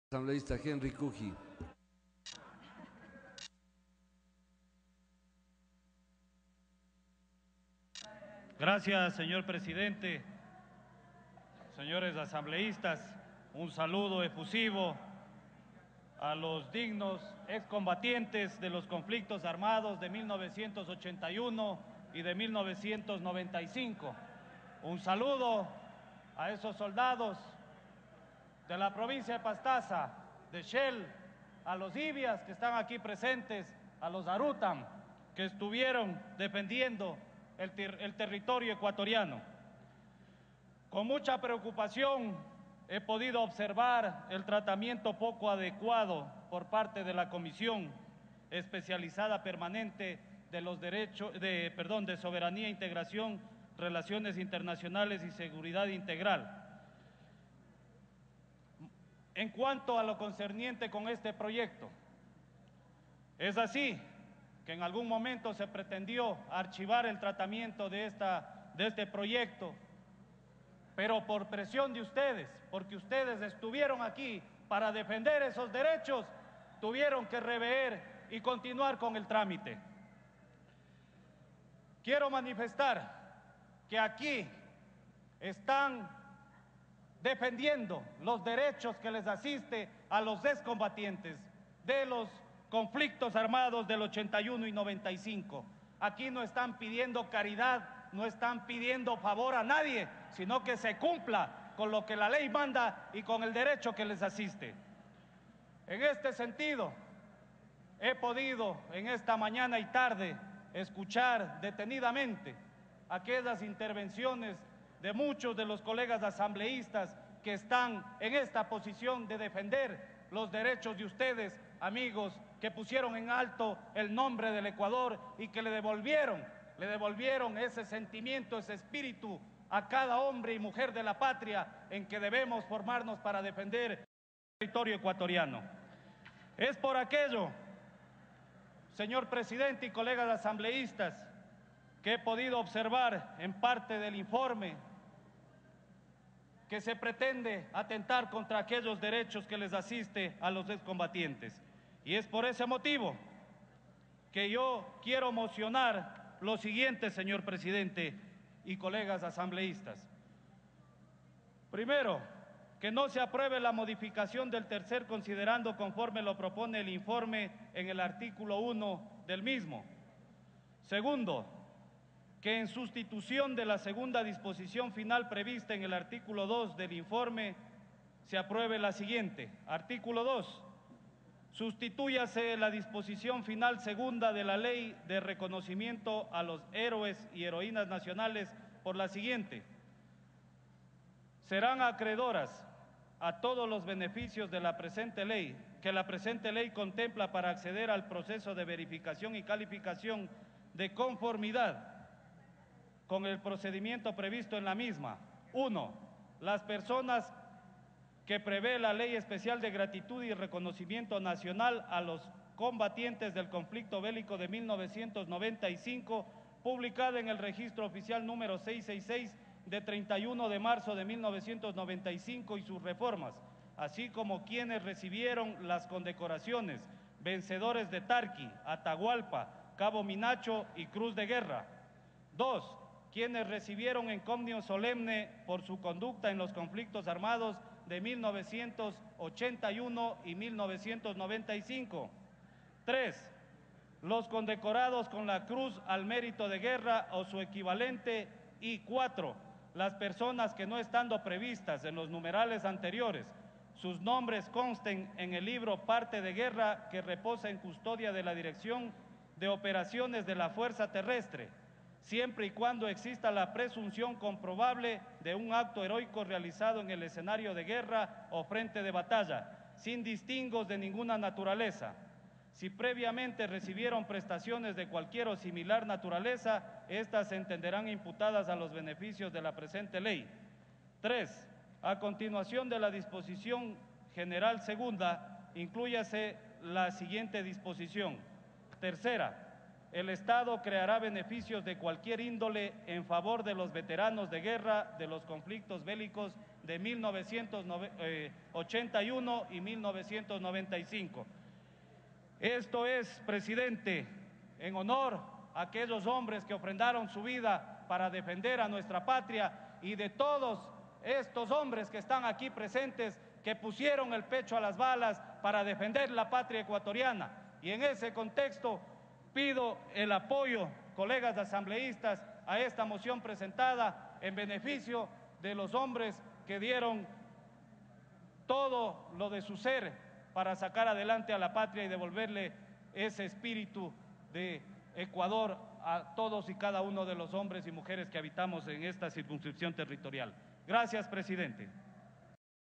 Asambleísta Henry Cuji. Gracias, señor presidente. Señores asambleístas, un saludo efusivo a los dignos excombatientes de los conflictos armados de 1981 y de 1995. Un saludo a esos soldados de la provincia de Pastaza, de Shell, a los Ibias que están aquí presentes, a los Arutam que estuvieron defendiendo el territorio ecuatoriano. Con mucha preocupación he podido observar el tratamiento poco adecuado por parte de la Comisión Especializada Permanente de los Derechos, de Soberanía, Integración, Relaciones Internacionales y Seguridad Integral. En cuanto a lo concerniente con este proyecto, es así que en algún momento se pretendió archivar el tratamiento de este proyecto, pero por presión de ustedes, porque ustedes estuvieron aquí para defender esos derechos, tuvieron que rever y continuar con el trámite. Quiero manifestar que aquí están defendiendo los derechos que les asiste a los excombatientes de los conflictos armados del 81 y 95. Aquí no están pidiendo caridad, no están pidiendo favor a nadie, sino que se cumpla con lo que la ley manda y con el derecho que les asiste. En este sentido, he podido en esta mañana y tarde escuchar detenidamente aquellas intervenciones de muchos de los colegas asambleístas que están en esta posición de defender los derechos de ustedes, amigos, que pusieron en alto el nombre del Ecuador y que le devolvieron ese sentimiento, ese espíritu a cada hombre y mujer de la patria en que debemos formarnos para defender el territorio ecuatoriano. Es por aquello, señor presidente y colegas asambleístas, que he podido observar en parte del informe que se pretende atentar contra aquellos derechos que les asiste a los excombatientes. Y es por ese motivo que yo quiero mocionar lo siguiente, señor presidente y colegas asambleístas. Primero, que no se apruebe la modificación del tercer considerando conforme lo propone el informe en el artículo 1 del mismo. Segundo, que en sustitución de la segunda disposición final prevista en el artículo 2 del informe, se apruebe la siguiente. Artículo 2. Sustitúyase la disposición final segunda de la Ley de Reconocimiento a los Héroes y Heroínas Nacionales por la siguiente. Serán acreedoras a todos los beneficios de la presente ley, que la presente ley contempla para acceder al proceso de verificación y calificación de conformidad con el procedimiento previsto en la misma. 1. Las personas que prevé la Ley Especial de Gratitud y Reconocimiento Nacional a los combatientes del conflicto bélico de 1995, publicada en el Registro Oficial número 666 de 31 de marzo de 1995 y sus reformas, así como quienes recibieron las condecoraciones vencedores de Tarqui, Atahualpa, Cabo Minacho y Cruz de Guerra. 2. Quienes recibieron encomio solemne por su conducta en los conflictos armados de 1981 y 1995. 3. Los condecorados con la Cruz al Mérito de Guerra o su equivalente. Y 4. Las personas que no estando previstas en los numerales anteriores, sus nombres consten en el libro Parte de Guerra que reposa en custodia de la Dirección de Operaciones de la Fuerza Terrestre, siempre y cuando exista la presunción comprobable de un acto heroico realizado en el escenario de guerra o frente de batalla, sin distingos de ninguna naturaleza. Si previamente recibieron prestaciones de cualquier o similar naturaleza, estas se entenderán imputadas a los beneficios de la presente ley. 3. A continuación de la disposición general segunda, inclúyase la siguiente disposición. Tercera. El Estado creará beneficios de cualquier índole en favor de los veteranos de guerra, de los conflictos bélicos de 1981 y 1995. Esto es, presidente, en honor a aquellos hombres que ofrendaron su vida para defender a nuestra patria y de todos estos hombres que están aquí presentes que pusieron el pecho a las balas para defender la patria ecuatoriana. Y en ese contexto pido el apoyo, colegas asambleístas, a esta moción presentada en beneficio de los hombres que dieron todo lo de su ser para sacar adelante a la patria y devolverle ese espíritu de Ecuador a todos y cada uno de los hombres y mujeres que habitamos en esta circunscripción territorial. Gracias, presidente.